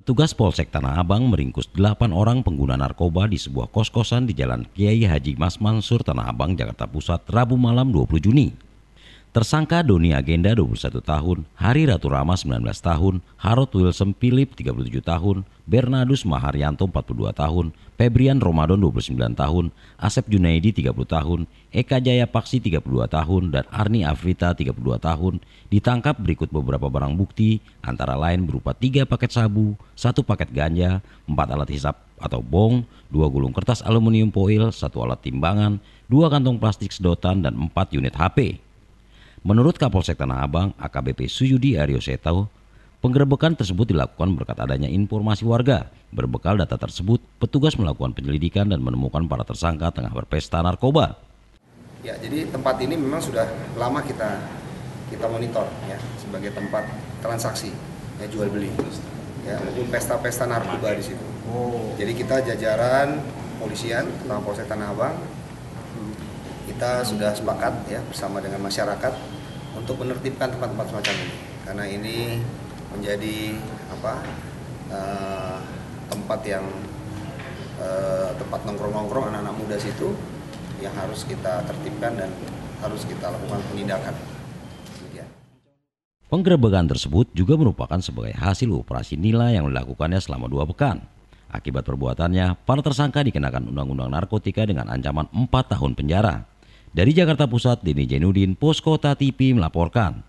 Petugas Polsek Tanah Abang meringkus 8 orang pengguna narkoba di sebuah kos-kosan di Jalan Kiai Haji Mas Mansur, Tanah Abang, Jakarta Pusat, Rabu malam 20 Juni. Tersangka Doni Agenda 21 tahun, Hari Ratu Rama 19 tahun, Harold Wilson Philip 37 tahun, Bernardus Maharyanto 42 tahun, Febrian Ramadan 29 tahun, Asep Junaidi 30 tahun, Eka Jaya Paksi 32 tahun, dan Arni Afrita 32 tahun ditangkap berikut beberapa barang bukti antara lain berupa 3 paket sabu, 1 paket ganja, 4 alat hisap atau bong, 2 gulung kertas aluminium foil, 1 alat timbangan, 2 kantong plastik sedotan, dan 4 unit HP. Menurut Kapolsek Tanah Abang, AKBP Suyudi Aryo Seto, penggerebekan tersebut dilakukan berkat adanya informasi warga. Berbekal data tersebut, petugas melakukan penyelidikan dan menemukan para tersangka tengah berpesta narkoba. Ya, jadi tempat ini memang sudah lama kita monitor ya sebagai tempat transaksi, ya jual beli, ya maupun pesta-pesta narkoba di situ. Jadi kita jajaran polisian, terutama Polsek Tanah Abang, kita sudah sepakat ya bersama dengan masyarakat untuk menertibkan tempat-tempat semacam ini, karena ini menjadi tempat yang tempat nongkrong-nongkrong anak-anak muda situ yang harus kita tertibkan dan harus kita lakukan penindakan. Penggerebekan tersebut juga merupakan sebagai hasil operasi nila yang dilakukannya selama 2 pekan. Akibat perbuatannya, para tersangka dikenakan Undang-Undang Narkotika dengan ancaman 4 tahun penjara. Dari Jakarta Pusat, Deni Jainuddin, Poskota TV melaporkan.